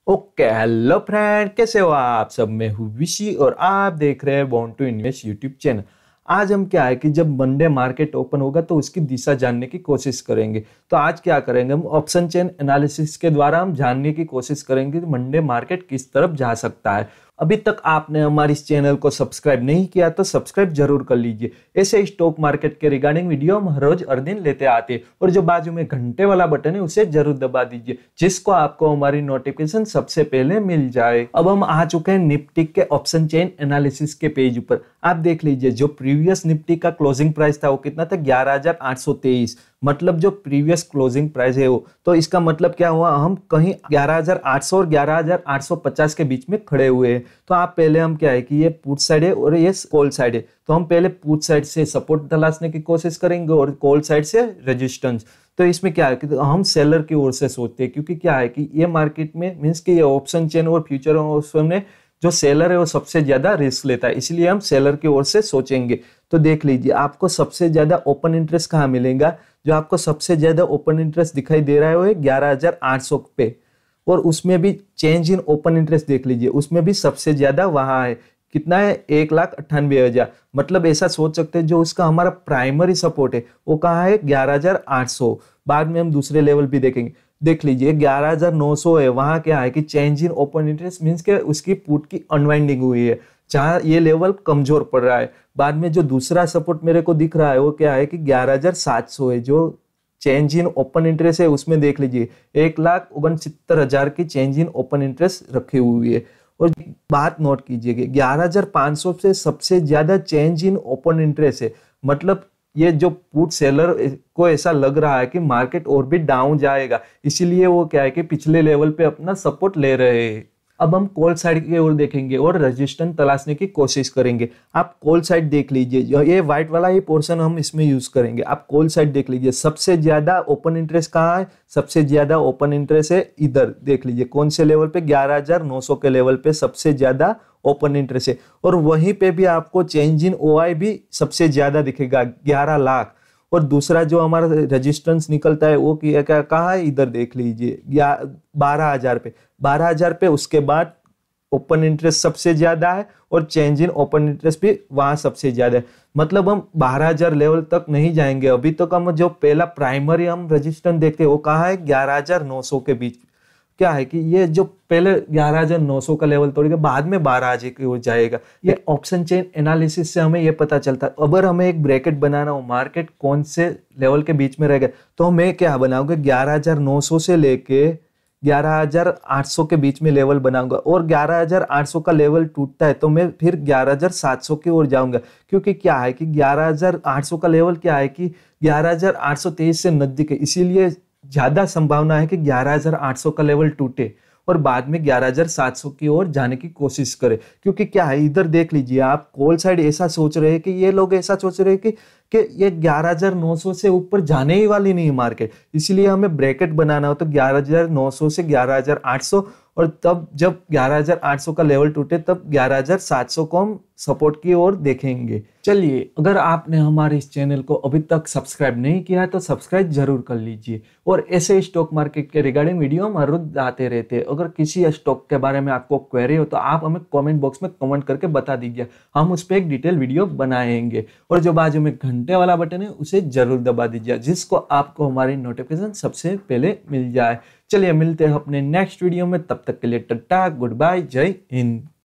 Okay hello friend, कैसे हो आप सब। मैं हूँ विशी और आप देख रहे हैं bond to invest YouTube channel. आज हम क्या है कि जब मंडे मार्केट ओपन होगा तो उसकी दिशा जानने की कोशिश करेंगे। तो आज क्या करेंगे, हम ऑप्शन चेन एनालिसिस के द्वारा हम जानने की कोशिश करेंगे कि मंडे मार्केट किस तरफ जा सकता है। अभी तक आपने हमारे इस चैनल को सब्सक्राइब नहीं किया तो सब्सक्राइब जरूर कर लीजिए। ऐसे स्टॉक मार्केट के रिगार्डिंग वीडियो हम हर रोज हर दिन लेते आते हैं। और जो बाजू में घंटे वाला बटन है उसे जरूर दबा दीजिए, जिसको आपको हमारी नोटिफिकेशन सबसे पहले मिल जाए। अब हम आ चुके हैं निफ्टी के ऑप्शन चेन एनालिसिस के पेज ऊपर। आप देख लीजिए, जो प्रीवियस निफ्टी का क्लोजिंग प्राइस था वो कितना था, 11,823। मतलब जो प्रीवियस क्लोजिंग प्राइस है वो, तो इसका मतलब क्या हुआ, हम कहीं 11,800 और 11,850 के बीच में खड़े हुए हैं। तो आप पहले हम क्या है कि ये पुट साइड है और ये कॉल साइड है, तो हम पहले पुट साइड से सपोर्ट तलाशने की कोशिश करेंगे और कॉल साइड से रेजिस्टेंस। तो इसमें क्या है कि हम सेलर की ओर से सोचते हैं, क्योंकि क्या है कि ये मार्केट में मीन्स कि ये ऑप्शन चेन और फ्यूचर ऑप्शन में जो सेलर है वो सबसे ज्यादा रिस्क लेता है, इसलिए हम सेलर की ओर से सोचेंगे। तो देख लीजिए, आपको सबसे ज्यादा ओपन इंटरेस्ट कहाँ मिलेगा। जो आपको सबसे ज्यादा ओपन इंटरेस्ट दिखाई दे रहा है वो है 11,800 पे। और उसमें भी चेंज इन ओपन इंटरेस्ट देख लीजिए, उसमें भी सबसे ज्यादा वहां है। कितना है, 1,98,000। मतलब ऐसा सोच सकते हैं जो उसका हमारा प्राइमरी सपोर्ट है वो कहाँ है, 11,800। बाद में हम दूसरे लेवल भी देखेंगे। देख लीजिए 11,900 है, वहां क्या है कि change in open interest means के उसकी पुट की अनवाइंडिंग हुई है, जहां ये लेवल कमजोर पड़ रहा है। बाद में जो दूसरा सपोर्ट मेरे को दिख रहा है वो क्या है कि 11,700 है, जो चेंज इन ओपन इंटरेस्ट है उसमें देख लीजिए 1,69,000 की चेंज इन ओपन इंटरेस्ट रखी हुई है। और बात नोट कीजिएगा, 11,500 से सबसे ज्यादा चेंज इन ओपन इंटरेस्ट है। मतलब ये जो पुट सेलर को ऐसा लग रहा है कि मार्केट और भी डाउन जाएगा, इसीलिए वो क्या है कि पिछले लेवल पे अपना सपोर्ट ले रहे हैं। अब हम कॉल साइड की ओर देखेंगे और रेजिस्टेंस तलाशने की कोशिश करेंगे। आप कॉल साइड देख लीजिए, ये व्हाइट वाला ही पोर्शन हम इसमें यूज करेंगे। आप कॉल साइड देख लीजिए, सबसे ज्यादा ओपन इंटरेस्ट कहाँ है, सबसे ज्यादा ओपन इंटरेस्ट है इधर। देख लीजिए कौन से लेवल पे, 11,900 के लेवल पे सबसे ज्यादा ओपन इंटरेस्ट है। और वहीं पे भी आपको चेंज इन ओआई भी सबसे ज्यादा दिखेगा, 11 लाख। और दूसरा जो हमारा रेजिस्टेंस निकलता है वो क्या क्या कहाँ है, इधर देख लीजिए, 12,000 पे। 12,000 पे उसके बाद ओपन इंटरेस्ट सबसे ज्यादा है और चेंज इन ओपन इंटरेस्ट भी वहां सबसे ज्यादा है। मतलब हम 12,000 लेवल तक नहीं जाएंगे अभी तक। हम जो पहला प्राइमरी हम रेजिस्टेंस देखते हैं वो कहाँ है, 11,900 के बीच। क्या है कि ये जो पहले 11,900 का लेवल तोड़ेगा, बाद में 12,000 की हो जाएगा। ये ऑप्शन चेन एनालिसिस से हमें ये पता चलता है। अगर हमें एक ब्रैकेट बनाना हो, मार्केट कौन से लेवल के बीच में रहेगा, तो मैं क्या बनाऊंगा, 11,900 से लेके 11,800 के बीच में लेवल बनाऊंगा। और 11,800 का लेवल टूटता है तो मैं फिर 11,700 की ओर जाऊंगा। क्योंकि क्या है कि 11,800 का लेवल क्या है कि 11,823 से नजदीक है, इसीलिए ज्यादा संभावना है कि 11,800 का लेवल टूटे और बाद में 11,700 की ओर जाने की कोशिश करे। क्योंकि क्या है, इधर देख लीजिए आप, कॉल साइड ऐसा सोच रहे हैं कि ये लोग ऐसा सोच रहे हैं कि ये 11,900 से ऊपर जाने ही वाली नहीं है मार्केट। इसलिए हमें ब्रैकेट बनाना हो तो 11,900 से 11,800, और तब जब 11,800 का लेवल टूटे तब 11,700 को हम सपोर्ट की ओर देखेंगे। चलिए, अगर आपने हमारे इस चैनल को अभी तक सब्सक्राइब नहीं किया है तो सब्सक्राइब जरूर कर लीजिए। और ऐसे स्टॉक मार्केट के रिगार्डिंग वीडियो हम हर रोज आते रहते हैं। अगर किसी स्टॉक के बारे में आपको क्वेरी हो तो आप हमें कमेंट बॉक्स में कमेंट करके बता दीजिए, हम उस पर एक डिटेल वीडियो बनाएंगे। और जो बाजू में घंटे वाला बटन है उसे जरूर दबा दीजिए, जिसको आपको हमारी नोटिफिकेशन सबसे पहले मिल जाए। चलिए मिलते हैं अपने नेक्स्ट वीडियो में, तब तक के लिए टाटा, गुड बाय, जय हिंद।